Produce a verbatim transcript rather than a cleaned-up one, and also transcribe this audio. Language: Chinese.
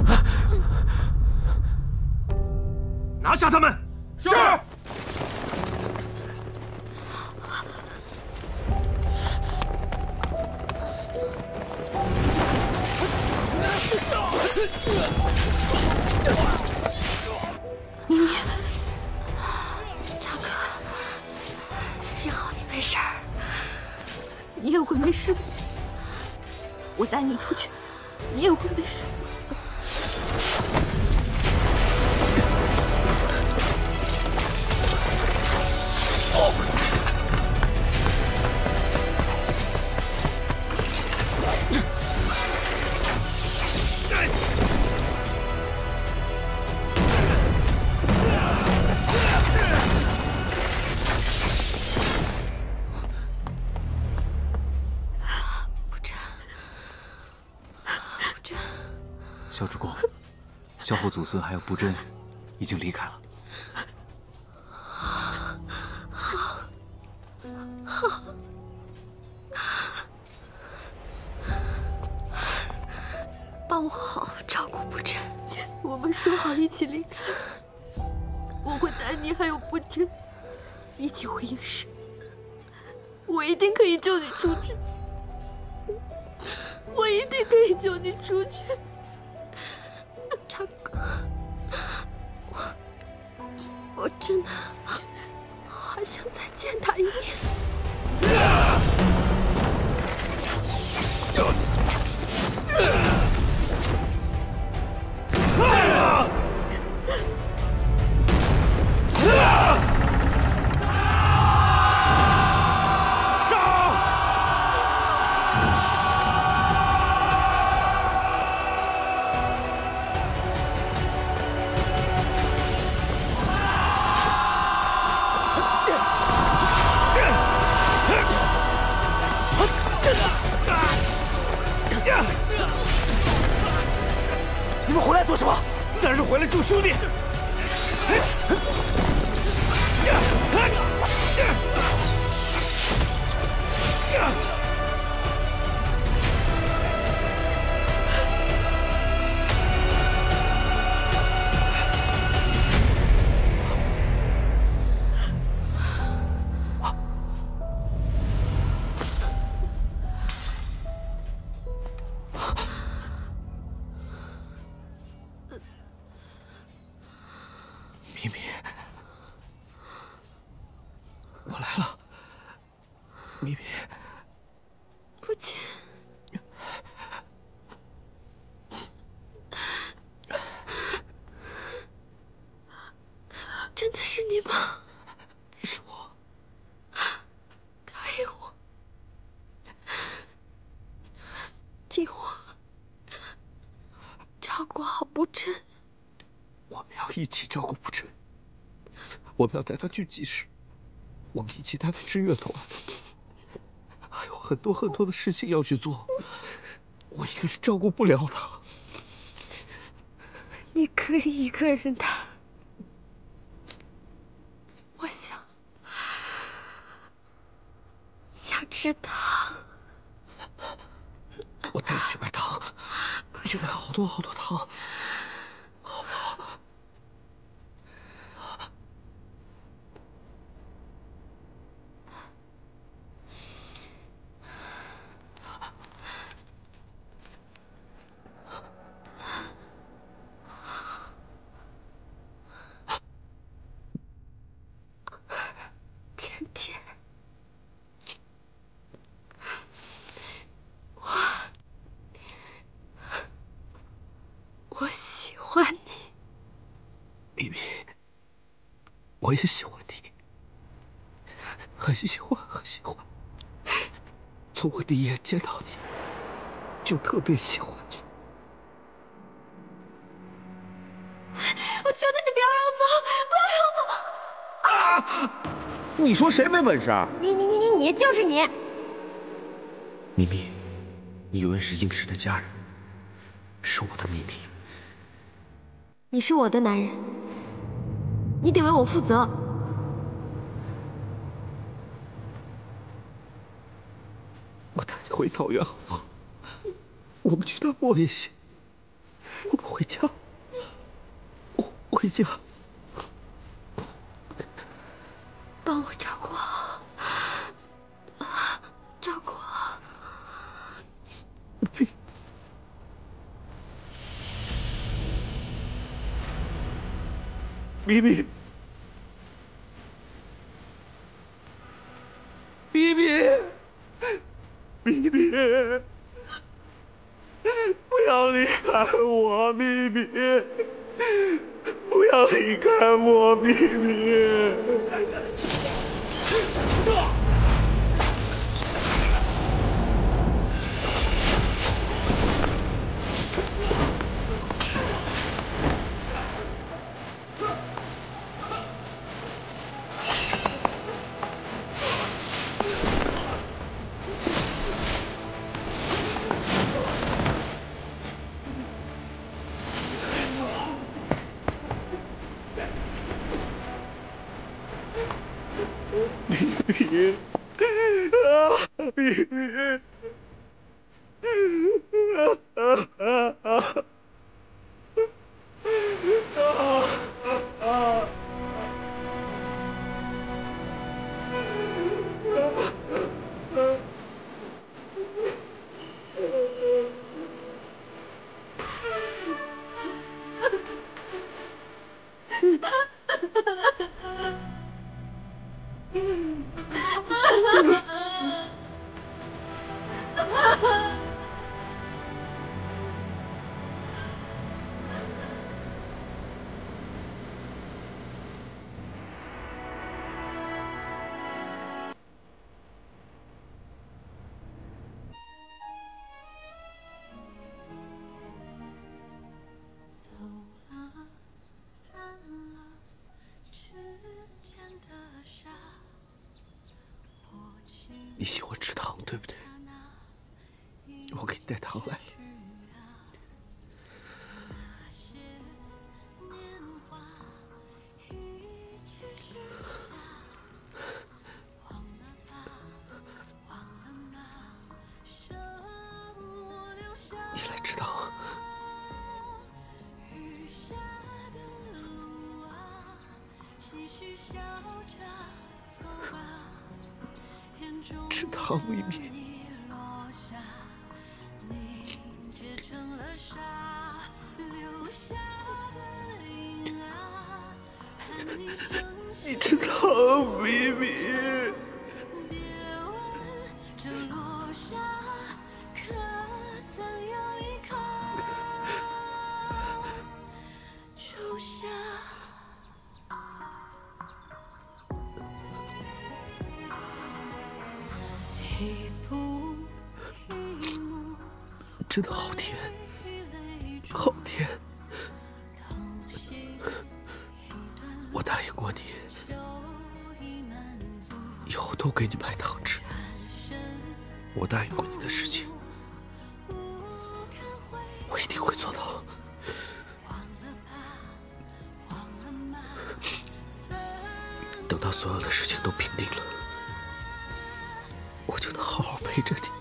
拿下他们！是。 你，张哥，幸好你没事儿，你也会没事的。我带你出去，你也会没事。 萧主公，萧后祖孙还有布真已经离开了。 好，好，帮我好好照顾布真。我们说好一起离开，我会带你还有布真一起回营室，我一定可以救你出去，我一定可以救你出去。 张哥，我我真的好想再见他一面。 你们回来做什么？自然是回来救兄弟。 咪咪，我来了，咪咪。 父亲，真的是你吗？ 是我。 答应我，替我照顾好布真。 我们要一起照顾布真，我们要带他去集市，我们一起带他吃月团，还有很多很多的事情要去做，我一个人照顾不了他。 你可以一个人的，我想想吃糖， 我带你去买糖，去买好多好多糖，好不好？ 真甜，我我喜欢你， 咪咪，我也喜欢你，很喜欢，很喜欢。从我第一眼见到你，就特别喜欢你。 我求求你不要让我走，不要让我走！ 啊！你说谁没本事啊？ 你你你你你就是你！ 咪咪，你永远是应氏的家人，是我的咪咪。 你是我的男人，你得为我负责。 我带你回草原好不好？我们去趟莫野溪， 我回家，我回家。 帮我照顾好，照顾好。 咪咪咪。 咪咪，咪咪，不要离开我，咪咪，不要离开我，咪咪。咪咪，啊，咪咪，啊啊啊！ 你喜欢吃糖，对不对？我给你带糖来。你来吃糖。吃糖，咪咪。你吃糖，咪咪。真的好甜，好甜！我答应过你，以后都给你买糖吃。我答应过你的事情，我一定会做到。等到所有的事情都平定了，我就能好好陪着你。